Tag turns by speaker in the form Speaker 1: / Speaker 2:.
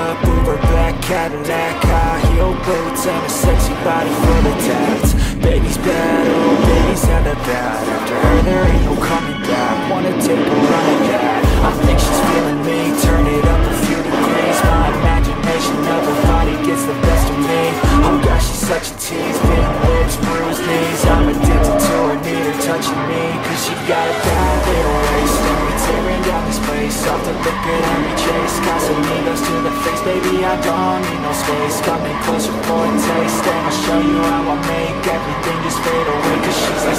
Speaker 1: up, Uber black Cadillac, high heel boots and a sexy body full of tats. Baby's bad, oh baby's hella bad. After her there ain't no coming back. Wanna take a run at that. I think she's feeling me, turn it up a few degrees. My imagination of her body gets the best of me. Oh gosh, she's such a tease, big lips, bruised knees. I'm addicted to her, need her touching me, cause she got a bad little waist. And we tearing down this place, off the liquor that we chase. Casamigos to the face, baby, I don't need no space. Coming closer for a taste, and I'll show you how I make everything just fade away. Cause she's like